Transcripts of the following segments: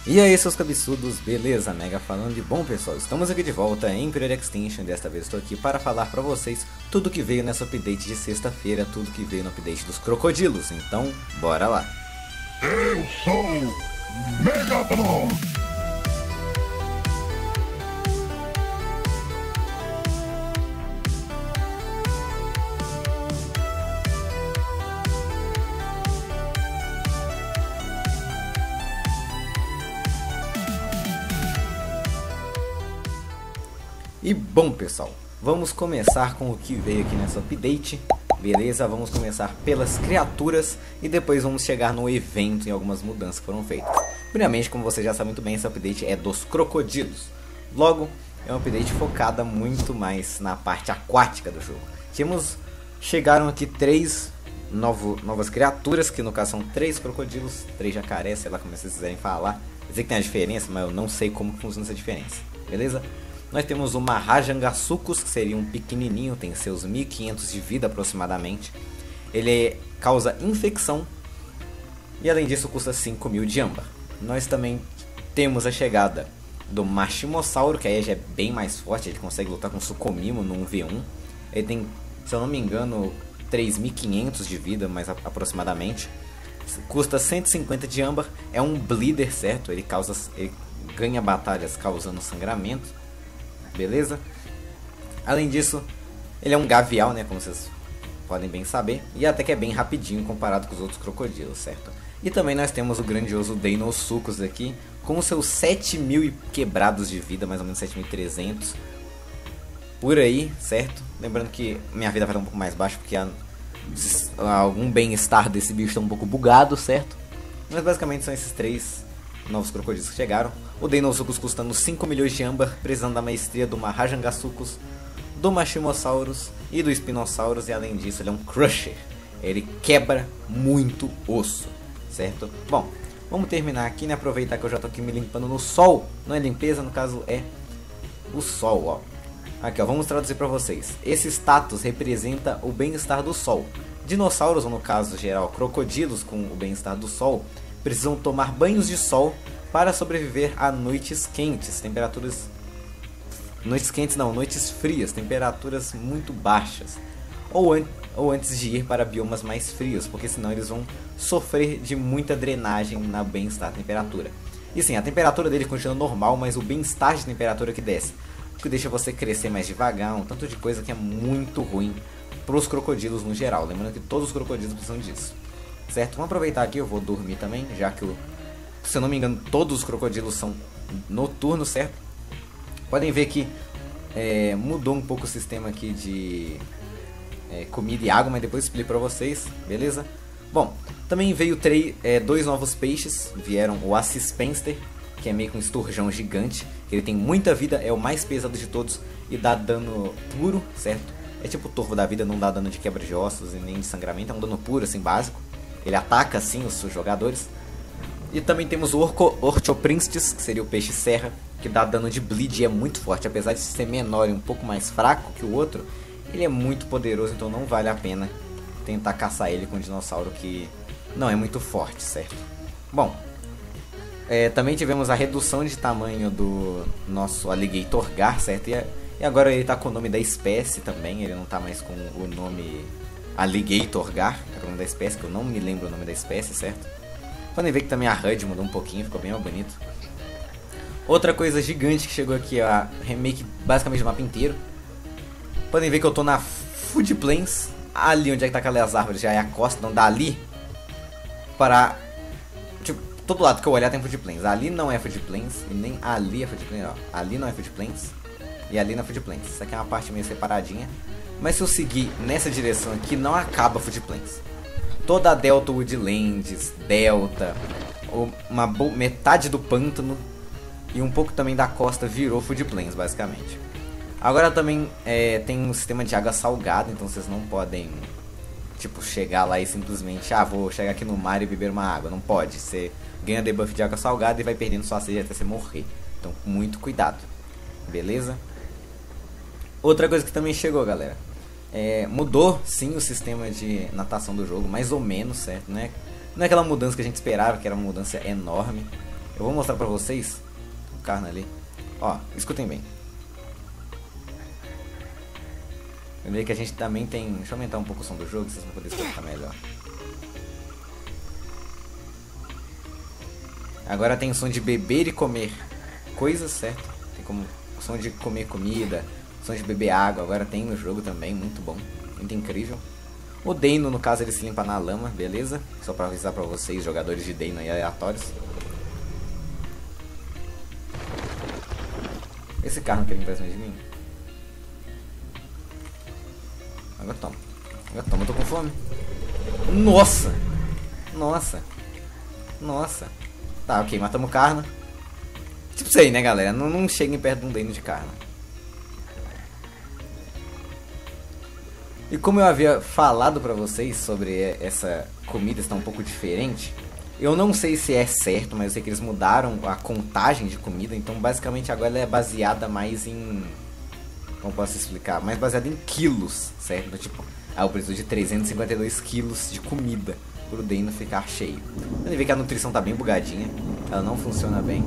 E aí, seus cabeçudos, beleza? Mega falando de bom, pessoal. Estamos aqui de volta em Imperial Extinction. Desta vez estou aqui para falar pra vocês tudo que veio nessa update de sexta-feira, tudo que veio no update dos crocodilos. Então, bora lá. Eu sou Megatron! E bom, pessoal, vamos começar com o que veio aqui nessa update. Beleza, vamos começar pelas criaturas e depois vamos chegar no evento e algumas mudanças que foram feitas. Primeiramente, como você já sabe muito bem, esse update é dos crocodilos. Logo, é um update focada muito mais na parte aquática do jogo. Chegaram aqui três novas criaturas, que no caso são 3 crocodilos, 3 jacarés, sei lá como vocês quiserem falar. Eu sei que tem a diferença, mas eu não sei como funciona essa diferença. Beleza? Nós temos o Mahajangasucus, que seria um pequenininho, tem seus 1500 de vida aproximadamente. Ele causa infecção e além disso custa 5000 de âmbar. Nós também temos a chegada do Machimossauro, que aí já é bem mais forte, ele consegue lutar com Sucomimo no 1v1. Ele tem, se eu não me engano, 3500 de vida, mais aproximadamente. Custa 150 de âmbar, é um bleeder, certo? Ele ganha batalhas causando sangramento. Beleza? Além disso, ele é um gavial, né, como vocês podem bem saber, e até que é bem rapidinho comparado com os outros crocodilos, certo? E também nós temos o grandioso Deinosuchus aqui, com seus 7000 e quebrados de vida, mais ou menos 7300 por aí, certo? Lembrando que minha vida vai estar um pouco mais baixa, porque algum bem-estar desse bicho está um pouco bugado, certo? Mas basicamente são esses 3 novos crocodilos que chegaram. O Deinosuchus custando 5 milhões de âmbar, precisando da maestria do Mahajangasucus, do Machimosaurus e do Spinosaurus. E além disso ele é um Crusher, ele quebra muito osso, certo? Bom, vamos terminar aqui, né? Aproveitar que eu já tô aqui me limpando no sol. Não é limpeza, no caso é o sol, ó. Aqui, ó, vamos traduzir para vocês. Esse status representa o bem-estar do sol. Dinossauros, ou no caso geral crocodilos com o bem-estar do sol, precisam tomar banhos de sol para sobreviver a noites quentes, noites frias, temperaturas muito baixas, ou antes de ir para biomas mais frios, porque senão eles vão sofrer de muita drenagem na bem-estar temperatura. E sim, a temperatura dele continua normal, mas o bem-estar de temperatura que desce, o que deixa você crescer mais devagar, um tanto de coisa que é muito ruim para os crocodilos no geral. Lembrando que todos os crocodilos precisam disso, certo? Vamos aproveitar aqui, eu vou dormir também, já que se eu não me engano, todos os crocodilos são noturnos, certo? Podem ver que mudou um pouco o sistema aqui de comida e água, mas depois eu explico pra vocês, beleza? Bom, também veio 2 novos peixes, vieram o Assispenster, que é meio que um esturjão gigante, ele tem muita vida, é o mais pesado de todos e dá dano puro, certo? É tipo o Torvo da vida, não dá dano de quebra de ossos e nem de sangramento, é um dano puro, assim, básico. Ele ataca, assim, os jogadores. E também temos o Orchoprinstis, que seria o peixe serra, que dá dano de bleed e é muito forte. Apesar de ser menor e um pouco mais fraco que o outro, ele é muito poderoso, então não vale a pena tentar caçar ele com um dinossauro que não é muito forte, certo? Bom, também tivemos a redução de tamanho do nosso Alligator Gar, certo? E agora ele tá com o nome da espécie também, ele não tá mais com o nome Alligator Gar, é o nome da espécie, que eu não me lembro o nome da espécie, certo? Podem ver que também a HUD mudou um pouquinho, ficou bem mais bonito. Outra coisa gigante que chegou aqui é a remake basicamente do mapa inteiro. Podem ver que eu tô na Food Plains. Ali onde é que tá aquelas árvores já é a costa, não dali para... Tipo, todo lado que eu olhar tem Food Plains. Ali não é Food Plains e nem ali é Food Plains, ó. Ali não é Food Plains e ali não é Food Plains. Isso aqui é uma parte meio separadinha. Mas se eu seguir nessa direção aqui, não acaba Food Plains. Toda a Delta Woodlands, Delta, metade do pântano e um pouco também da costa virou Food Plains, basicamente. Agora também tem um sistema de água salgada, então vocês não podem, tipo, chegar lá e simplesmente, vou chegar aqui no mar e beber uma água. Não pode, você ganha debuff de água salgada e vai perdendo sua sede até você morrer. Então, muito cuidado, beleza? Outra coisa que também chegou, galera. Mudou sim o sistema de natação do jogo, mais ou menos, certo? Não é aquela mudança que a gente esperava, que era uma mudança enorme. Eu vou mostrar pra vocês o Carno ali. Ó, escutem bem. Lembrei que a gente também tem... Deixa eu aumentar um pouco o som do jogo, vocês vão poder escutar melhor. Agora tem som de beber e comer coisas, certo? Tem como som de comer comida, som de beber água, agora tem no jogo também, muito bom, muito incrível. O Deino, no caso, ele se limpa na lama, beleza? Só pra avisar pra vocês, jogadores de Deino aí aleatórios. Esse carro que ele pra cima de mim. Agora toma, eu tô com fome. Nossa! Nossa! Nossa! Tá, ok, matamos o Carno. Tipo isso aí, né, galera? Não cheguem perto de um Deino de Carno. E como eu havia falado pra vocês sobre essa comida estar um pouco diferente, eu não sei se é certo, mas eu sei que eles mudaram a contagem de comida. Então basicamente agora ela é baseada mais em... Como posso explicar? Mais baseada em quilos, certo? Então, tipo, eu preciso de 352 quilos de comida pro Deino ficar cheio. Você vê que a nutrição tá bem bugadinha, ela não funciona bem.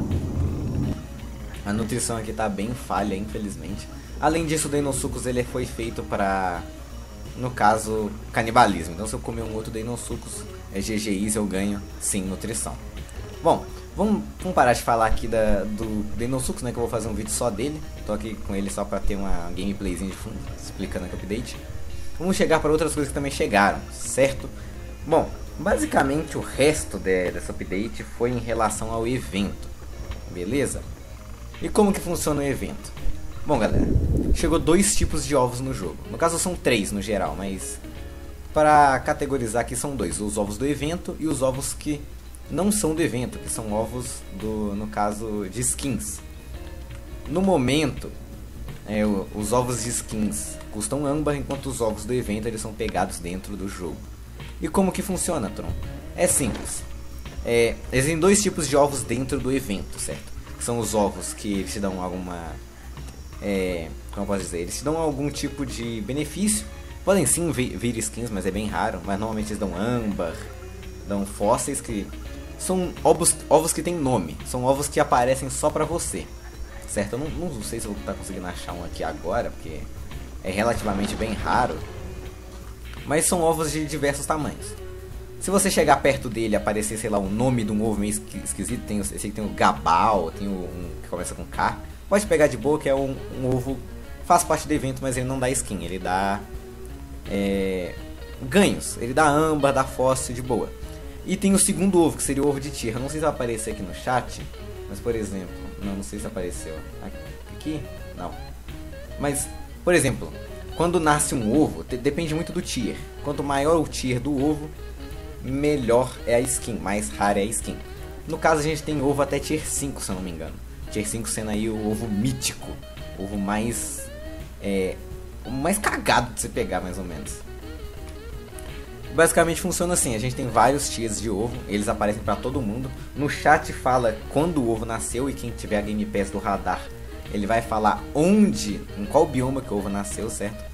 A nutrição aqui tá bem falha, infelizmente. Além disso, o Deinosuchus ele foi feito pra, no caso, canibalismo. Então se eu comer um outro Deinosuchus, é GG easy, eu ganho sim nutrição. Bom, vamos parar de falar aqui do Deinosuchus, né, que eu vou fazer um vídeo só dele. Tô aqui com ele só pra ter uma gameplayzinha de fundo, explicando aqui o update. Vamos chegar para outras coisas que também chegaram, certo? Bom, basicamente o resto dessa update foi em relação ao evento, beleza? E como que funciona o evento? Bom, galera, chegou 2 tipos de ovos no jogo. No caso são 3 no geral, mas para categorizar aqui são 2. Os ovos do evento e os ovos que não são do evento, que são ovos no caso de skins. No momento, os ovos de skins custam âmbar, enquanto os ovos do evento eles são pegados dentro do jogo. E como que funciona, Tron? É simples. Existem 2 tipos de ovos dentro do evento, certo? São os ovos que eles te dão alguma... como eu posso dizer? Eles te dão algum tipo de benefício. Podem sim vir skins, mas é bem raro. Mas normalmente eles dão âmbar, dão fósseis, que são ovos que tem nome. São ovos que aparecem só pra você, certo? Eu não sei se eu vou estar conseguindo achar um aqui agora, porque é relativamente bem raro. Mas são ovos de diversos tamanhos. Se você chegar perto dele e aparecer, sei lá, o nome de um ovo meio esquisito, esse aqui tem o Gabal, tem um que começa com K, pode pegar de boa, que é um ovo, faz parte do evento, mas ele não dá skin, ele dá ganhos, ele dá âmbar, dá fóssil de boa. E tem o segundo ovo, que seria o ovo de tier. Eu não sei se vai aparecer aqui no chat, mas por exemplo, não sei se apareceu aqui, não. Mas, por exemplo, quando nasce um ovo, depende muito do tier. Quanto maior o tier do ovo, melhor é a skin, mais rara é a skin. No caso a gente tem ovo até tier 5, se eu não me engano. Tier 5 sendo aí o ovo mítico, o ovo mais o mais cagado de você pegar, mais ou menos. Basicamente funciona assim, a gente tem vários tiers de ovo, eles aparecem pra todo mundo. No chat fala quando o ovo nasceu, e quem tiver a Game Pass do radar, ele vai falar onde, em qual bioma que o ovo nasceu, certo?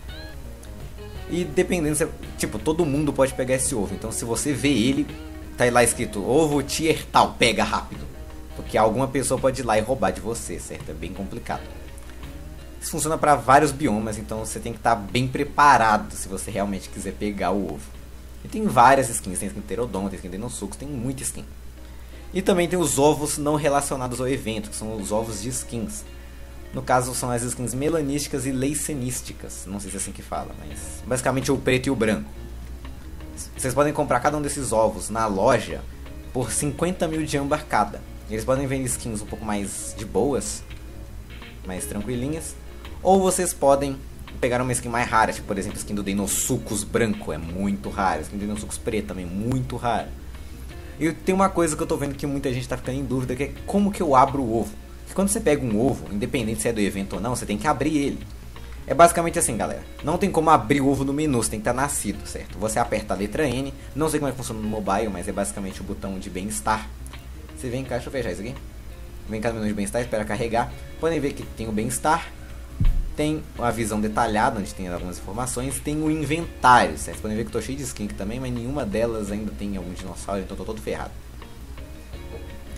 E dependendo, tipo, todo mundo pode pegar esse ovo. Então se você vê ele, tá lá escrito ovo tier tal, pega rápido, porque alguma pessoa pode ir lá e roubar de você, certo? É bem complicado. Isso funciona para vários biomas, então você tem que estar bem preparado se você realmente quiser pegar o ovo. E tem várias skins, tem skin Pterodon, tem skin Deinosuchus, tem muita skin. E também tem os ovos não relacionados ao evento, que são os ovos de skins. No caso são as skins melanísticas e leicenísticas, não sei se é assim que fala, mas basicamente o preto e o branco. Vocês podem comprar cada um desses ovos na loja por 50 mil de âmbar cada. Eles podem vender skins um pouco mais de boas, mais tranquilinhas, ou vocês podem pegar uma skin mais rara, tipo por exemplo a skin do Deinosuchus branco, é muito rara, a skin do Deinosuchus preto também, muito rara. E tem uma coisa que eu tô vendo que muita gente tá ficando em dúvida, que é como que eu abro o ovo. Porque quando você pega um ovo, independente se é do evento ou não, você tem que abrir ele. É basicamente assim, galera, não tem como abrir o ovo no menu, você tem que estar nascido, certo? Você aperta a letra N, não sei como é que funciona no mobile, mas é basicamente o botão de bem-estar. Você vem cá, deixa eu fechar isso aqui. Vem cá no menu de bem-estar, espera carregar. Podem ver que tem o bem-estar, tem a visão detalhada, onde tem algumas informações, tem o inventário, certo? Vocês podem ver que eu tô cheio de skin aqui também, mas nenhuma delas ainda tem algum dinossauro, então eu tô todo ferrado.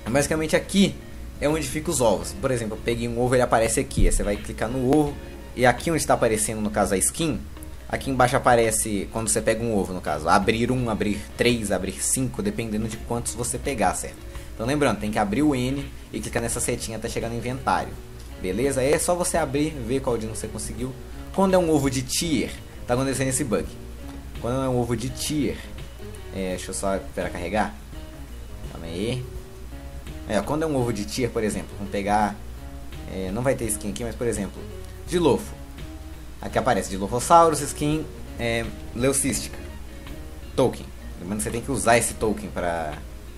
Basicamente aqui é onde ficam os ovos. Por exemplo, eu peguei um ovo, ele aparece aqui. Aí você vai clicar no ovo e aqui onde está aparecendo, no caso, a skin, aqui embaixo aparece quando você pega um ovo, no caso, abrir 1, abrir 3, abrir 5, dependendo de quantos você pegar, certo? Então lembrando, tem que abrir o N e clicar nessa setinha até chegar no inventário. Beleza? Aí é só você abrir, ver qual dino você conseguiu. Quando é um ovo de tier, tá acontecendo esse bug. Quando é um ovo de tier, deixa eu só esperar carregar. Calma aí. Quando é um ovo de tier, por exemplo, vamos pegar, não vai ter skin aqui, mas por exemplo, Dilopho. Aqui aparece Dilophosaurus, skin Leucística, token. Lembrando que você tem que usar esse token para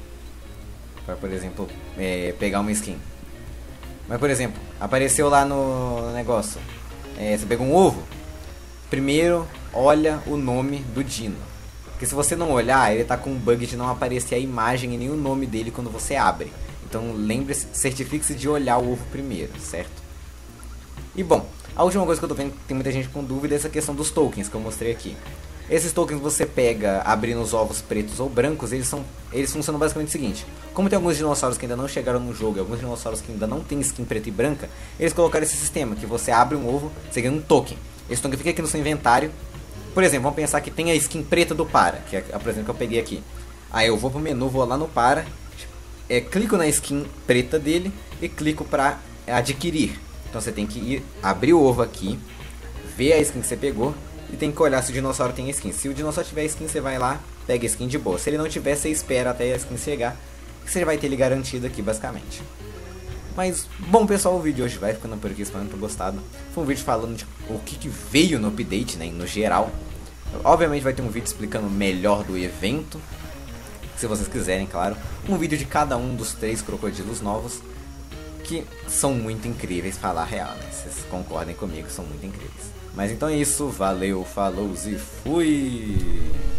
por exemplo, pegar uma skin. Mas por exemplo, apareceu lá no negócio, você pegou um ovo, primeiro olha o nome do dino. Porque se você não olhar, ele tá com um bug de não aparecer a imagem e nem o nome dele quando você abre. Então lembre-se, certifique-se de olhar o ovo primeiro, certo? E bom, a última coisa que eu tô vendo que tem muita gente com dúvida é essa questão dos tokens que eu mostrei aqui. Esses tokens você pega abrindo os ovos pretos ou brancos, eles funcionam basicamente o seguinte. Como tem alguns dinossauros que ainda não chegaram no jogo e alguns dinossauros que ainda não tem skin preta e branca, eles colocaram esse sistema, que você abre um ovo, você ganha um token. Esse token fica aqui no seu inventário. Por exemplo, vamos pensar que tem a skin preta do Para, que é por exemplo que eu peguei aqui. Aí eu vou pro menu, vou lá no Para, clico na skin preta dele e clico pra adquirir. Então você tem que ir, abrir o ovo aqui, ver a skin que você pegou e tem que olhar se o dinossauro tem skin. Se o dinossauro tiver skin, você vai lá, pega a skin de boa. Se ele não tiver, você espera até a skin chegar, que você vai ter ele garantido aqui basicamente. Mas, bom pessoal, o vídeo hoje vai ficando por aqui, espero ter gostado. Foi um vídeo falando de o que veio no update, né, no geral. Obviamente vai ter um vídeo explicando melhor do evento, se vocês quiserem, claro. Um vídeo de cada um dos 3 crocodilos novos, que são muito incríveis, falar a real, né? Vocês concordem comigo, são muito incríveis. Mas então é isso, valeu, falou e fui!